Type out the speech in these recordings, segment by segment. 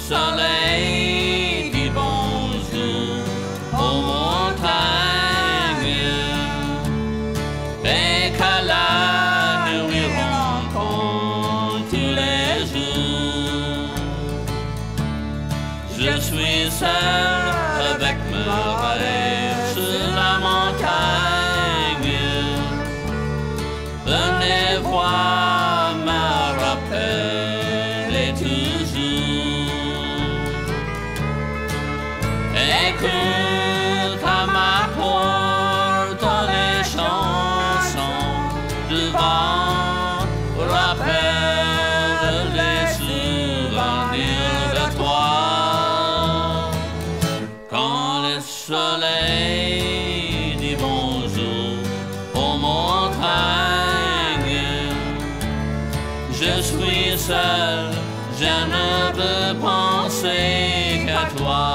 soleil dit bonjour aux montagnes et qu'à la nuit rencontre tous les jours. Je suis seul avec mes rêves sur la montagne. Venez voir me rappeler toujours. Écoute à ma porte les chansons du vent, rappelle les souvenirs de toi. Quand le soleil dit bonjour aux montagnes, je suis seul, je ne veux penser qu'à toi.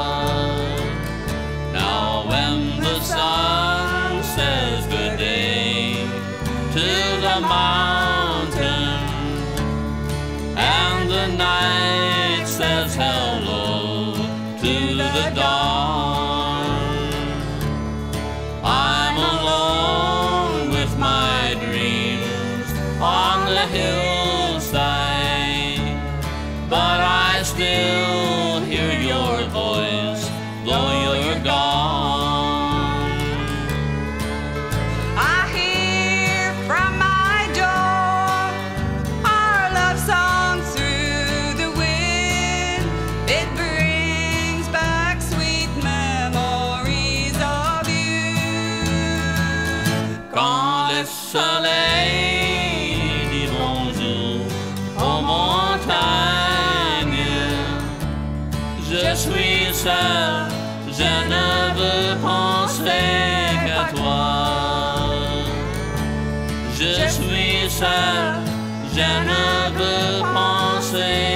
Now when the sun says good day to the mountain and the night says hello to the dawn, I'm alone with my dreams on the hillside, but I still hear your voice though you're gone. I hear from my door our love song through the wind. It brings back sweet memories of you. Quand le soleil dit bonjour aux montagnes, je suis seul, je ne veux penser qu'à toi. Je suis seul, je ne veux penser